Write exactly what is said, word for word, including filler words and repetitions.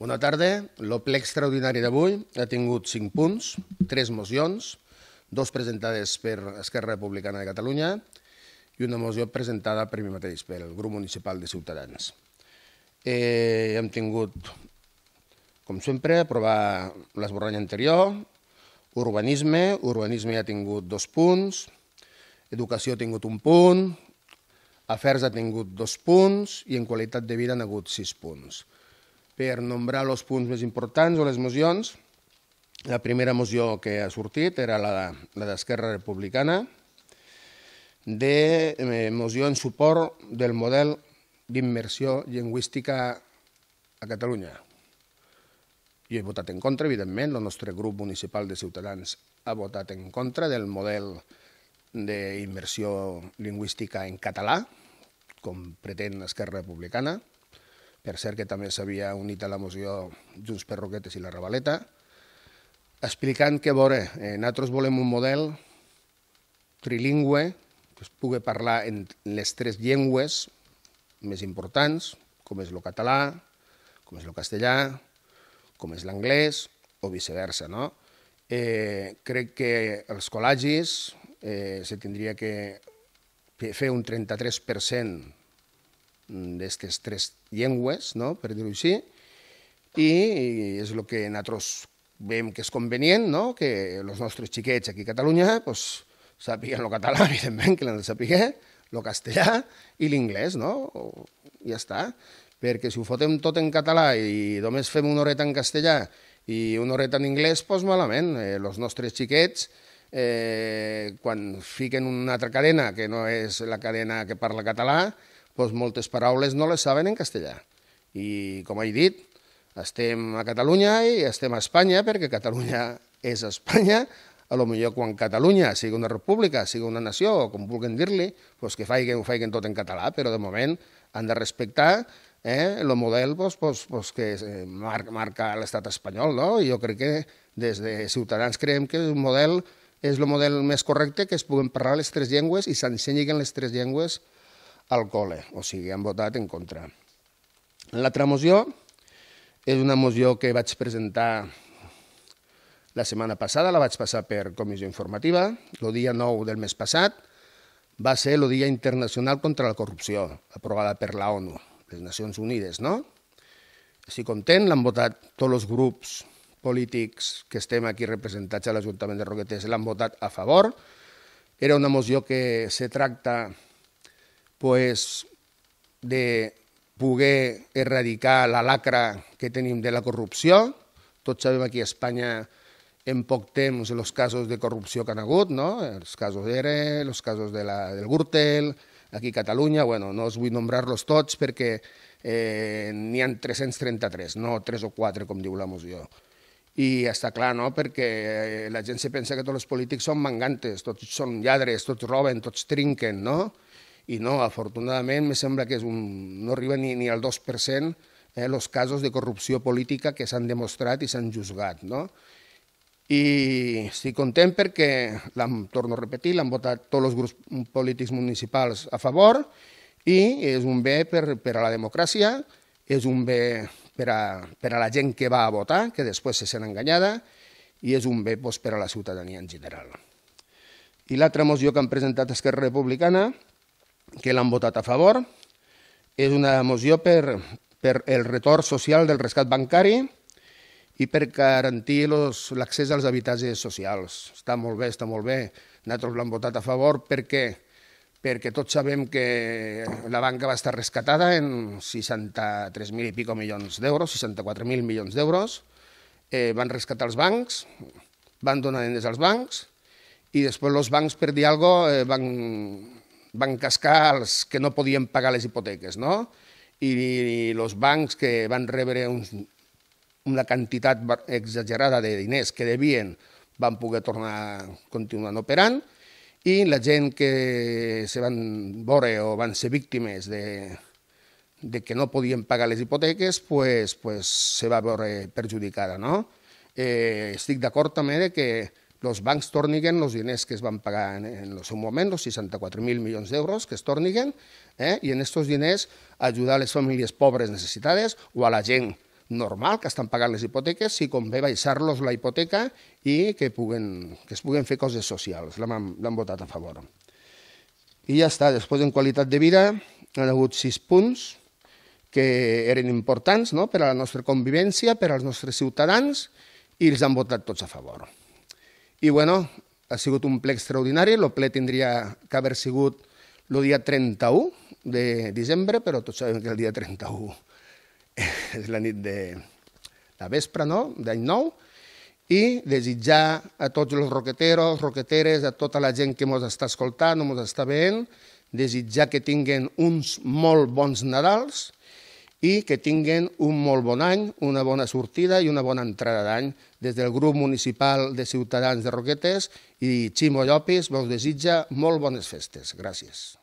Bona tarda. El ple extraordinari d'avui ha tingut cinc punts, tres mocions, dos presentades per Esquerra Republicana de Catalunya i una moció presentada per mi mateix, pel grup municipal de Ciutadans. Eh, hem tingut, com sempre, aprovar l'esborrany anterior, urbanisme, urbanisme ha tingut dos punts, educació ha tingut un punt, afers ha tingut dos punts i en qualitat de vida han hagut sis punts. Per nombrar els punts més importants o les mocions, la primera moció que ha sortit era la d'Esquerra Republicana, de moció en suport del model d'immersió lingüística a Catalunya. Jo he votat en contra, evidentment, el nostre grup municipal de Ciutadans ha votat en contra del model d'immersió lingüística en català, com pretén Esquerra Republicana. Per cert que també s'havia unit a la moció Junts per Roquetes i la Ravaleta, explicant que, a veure, nosaltres volem un model trilingüe, que es pugui parlar en les tres llengües més importants, com és el català, com és el castellà, com és l'anglès, o viceversa, no? Eh, crec que als col·legis eh, se tindria que fer un trenta-tres per cent d'aquestes tres llengües, no? Per dir-ho així, i és el que nosaltres veiem que és convenient, no? Que els nostres xiquets aquí a Catalunya pues, sàpiguen el català, evidentment, que l'han de saber, el castellà i l'inglès, no? I ja està. Perquè si ho fotem tot en català i només fem una horeta en castellà i una horeta en anglès, doncs malament. Els nostres xiquets, eh, quan fiquen una altra cadena, que no és la cadena que parla català, doncs moltes paraules no les saben en castellà. I, com he dit, estem a Catalunya i estem a Espanya, perquè Catalunya és Espanya. A lo millor quan Catalunya sigui una república, sigui una nació, o com vulguin dir-li, doncs que ho facin tot en català, però de moment han de respectar el model que marca l'estat espanyol. Jo crec que des de Ciutadans creiem que el model és el model més correcte, que es puguen parlar les tres llengües i s'ensenyin les tres llengües al col·le, o sigui, han votat en contra. L'altra moció és una moció que vaig presentar la setmana passada, la vaig passar per comissió informativa. El dia nou del mes passat va ser el Dia Internacional contra la Corrupció, aprovada per la ONU, les Nacions Unides, no? Així content, l'han votat tots els grups polítics que estem aquí representats a l'Ajuntament de Roquetes, l'han votat a favor. Era una moció que se tracta pues, de poder erradicar la lacra que tenim de la corrupció. Tots sabem aquí a Espanya en poc temps els casos de corrupció que han hagut, no? Els casos d'Ere, els casos de la, del Gürtel, aquí a Catalunya, bueno, no us vull nombrar-los tots perquè eh, n'hi ha tres-cents trenta-tres, no tres o quatre, com diu la moció. I està clar, no?, perquè la gent se pensa que tots els polítics són mangantes, tots són lladres, tots roben, tots trinquen, no? I no, afortunadament, me sembla que és un, no arriba ni, ni al dos per cent eh, els casos de corrupció política que s'han demostrat i s'han juzgat, no? I estic content perquè, torno a repetir, l'han votat tots els grups polítics municipals a favor i és un bé per, per a la democràcia, és un bé per a, per a la gent que va a votar, que després se sent enganyada, i és un bé doncs, per a la ciutadania en general. I l'altra moció que han presentat Esquerra Republicana, que l'han votat a favor, és una moció per, per el retorn social del rescat bancari i per garantir l'accés als habitatges socials. Està molt bé, està molt bé. Nosaltres l'hem votat a favor perquè, perquè tots sabem que la banca va estar rescatada en seixanta-tres mil i pico milions d'euros, seixanta-quatre mil milions d'euros. Eh, van rescatar els bancs, van donar diners als bancs i després els bancs, per dir alguna cosa, eh, van... van cascar els que no podien pagar les hipoteques, no? I els bancs que van rebre una quantitat exagerada de diners que devien van poder tornar continuant operant i la gent que se van veure o van ser víctimes de, de que no podien pagar les hipoteques, pues, pues, se va veure perjudicada, no? Eh, estic d'acord també de que els bancs torniguen els diners que es van pagar en el seu moment, els seixanta-quatre mil milions d'euros que es torniguen, eh? I en aquests diners ajudar les famílies pobres necessitades o a la gent normal, que estan pagant les hipoteques, si convé baixar-los la hipoteca i que, puguen, que es puguen fer coses socials. L'han votat a favor. I ja està. Després, en qualitat de vida, han hagut sis punts que eren importants, no?, per a la nostra convivència, per als nostres ciutadans, i els han votat tots a favor. I, bueno, ha sigut un ple extraordinari. El ple tindria que haver sigut el dia trenta-u de desembre, però tots sabem que el dia trenta-u és la nit de la vespre, no?, d'any nou, i desitjar a tots els roqueteros, roqueteres, a tota la gent que ens està escoltant o ens està veient, desitjar que tinguen uns molt bons Nadals i que tinguen un molt bon any, una bona sortida i una bona entrada d'any. Des del grup municipal de Ciutadans de Roquetes i Ximo Llopis vos desitja molt bones festes. Gràcies.